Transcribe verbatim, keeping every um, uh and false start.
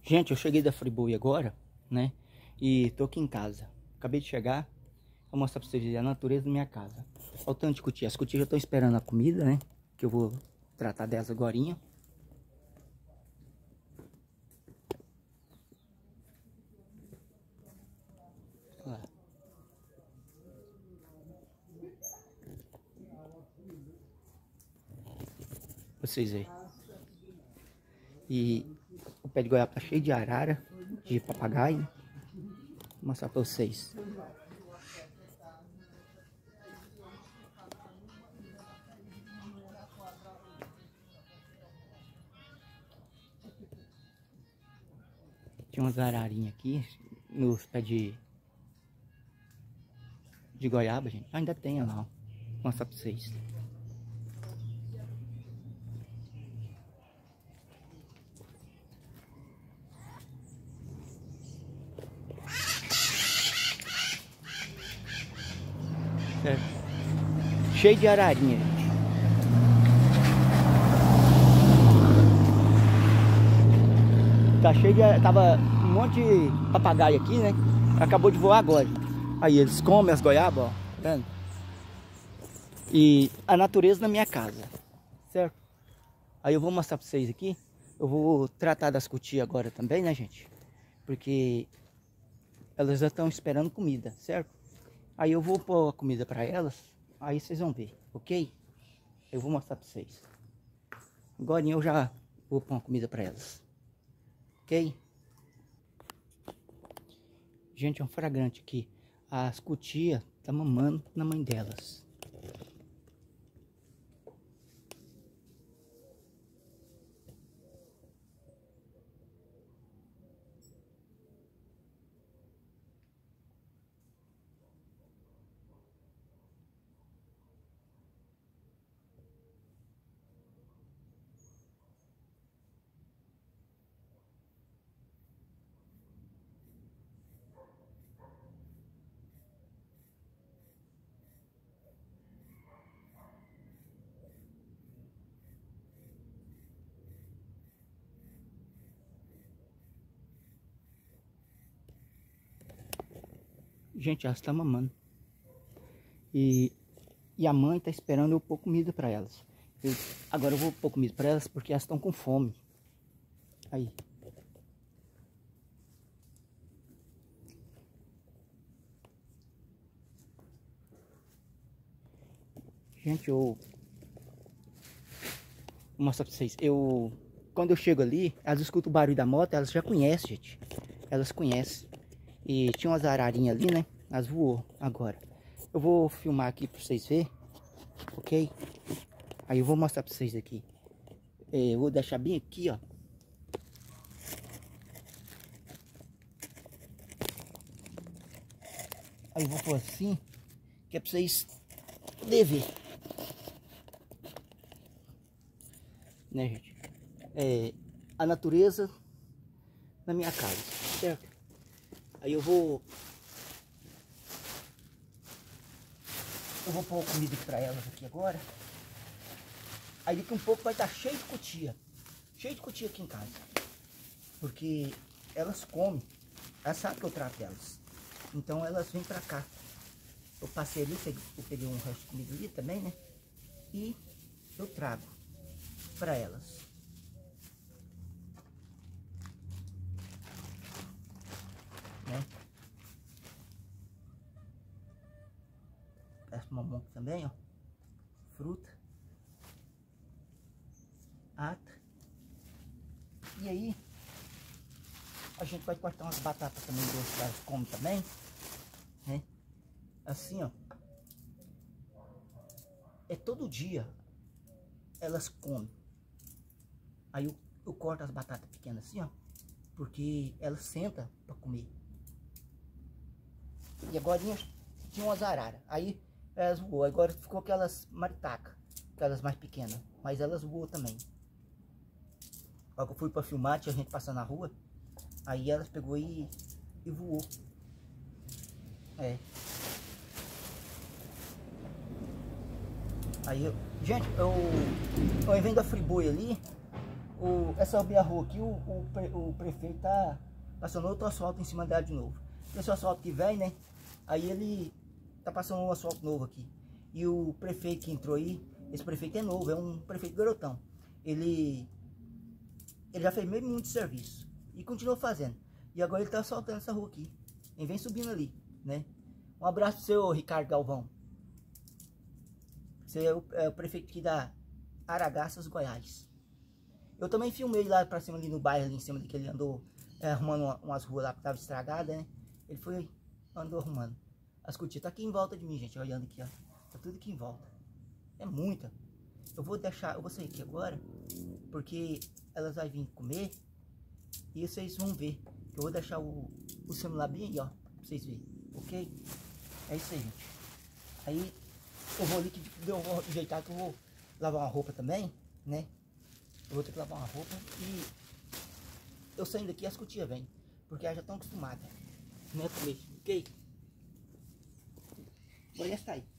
Gente, eu cheguei da Friboi agora, né? E tô aqui em casa. Acabei de chegar. Vou mostrar pra vocês a natureza da minha casa. Olha o tanto de cutia. As cutias já estão esperando a comida, né? Que eu vou tratar delas agorinha. Olha lá. Vocês verem. E o pé de goiaba tá cheio de arara, de papagaio. Vou mostrar pra vocês. Tinha umas ararinhas aqui nos pés de, de goiaba, gente. Ainda tem, olha lá, ó. Vou mostrar pra vocês. Certo. Cheio de ararinha, gente. Tá cheio de... Tava um monte de papagaio aqui, né? Acabou de voar agora. Aí eles comem as goiabas, ó. Tá vendo? E a natureza na minha casa. Certo? Aí eu vou mostrar pra vocês aqui. Eu vou tratar das cutias agora também, né, gente? Porque elas já estão esperando comida, certo? Aí eu vou pôr a comida pra elas. Aí vocês vão ver, ok? Eu vou mostrar pra vocês. Agora eu já vou pôr uma comida pra elas. Ok? Gente, é um flagrante aqui. As cutias estão mamando na mãe delas. Gente, elas estão mamando. E, e a mãe tá esperando eu pôr comida para elas. Eu, agora eu vou pôr comida para elas porque elas estão com fome. Aí. Gente, eu vou mostrar para vocês. Eu, quando eu chego ali, elas escutam o barulho da moto, elas já conhecem, gente. Elas conhecem. E tinha umas ararinhas ali, né? Elas voou agora. Eu vou filmar aqui para vocês verem, ok? Aí eu vou mostrar para vocês aqui. Eu vou deixar bem aqui, ó. Aí eu vou pôr assim, que é para vocês poderem ver. Né, gente? É a natureza na minha casa, certo? Aí eu vou... Eu vou pôr comida para elas aqui agora. Aí daqui um pouco vai estar cheio de cutia. Cheio de cutia aqui em casa. Porque elas comem. Elas sabem que eu trato elas. Então elas vêm pra cá. Eu passei ali, eu peguei um resto de comida ali também, né? E eu trago pra elas. Né? Essa mamão também, ó. Fruta. Ata. E aí a gente vai cortar umas batatas também, que elas comem também, né? Assim, ó. É todo dia elas comem. Aí eu, eu corto as batatas pequenas assim, ó, porque elas sentam para comer. E agora tinha umas araras. Aí elas voam. Agora ficou aquelas maritacas, aquelas mais pequenas. Mas elas voam também. Quando eu fui para filmar, tinha gente passando na rua. Aí elas pegou e, e voou. É. Aí eu... Gente, eu... Ao invés da Friboi ali, o, essa minha rua aqui, o, o, pre, o prefeito tá passando outro asfalto em cima dela de novo. Esse asfalto que vem, né? Aí ele tá passando um asfalto novo aqui. E o prefeito que entrou aí, esse prefeito é novo, é um prefeito garotão. Ele, ele já fez meio muito serviço e continuou fazendo. E agora ele tá asfaltando essa rua aqui. Ele vem subindo ali, né? Um abraço pro seu Ricardo Galvão. Você é o, é o prefeito aqui da Aragaças, Goiás. Eu também filmei lá pra cima, ali no bairro, ali em cima, que ele andou é, arrumando uma, umas ruas lá que tava estragadas, né? Ele foi, andou arrumando. As cortinas tá aqui em volta de mim, gente, olhando aqui, ó. Tá tudo aqui em volta. É muita. Eu vou deixar, eu vou sair aqui agora, porque elas vão vir comer e vocês vão ver. Eu vou deixar o, o celular bem aí, ó, pra vocês verem, ok? É isso aí, gente. Aí eu vou ali que deu um ajeitar, que eu vou lavar uma roupa também, né? Eu vou ter que lavar uma roupa e eu saindo daqui as cutinhas vêm, porque elas já estão acostumadas, né, com isso, ok? Agora já está aí.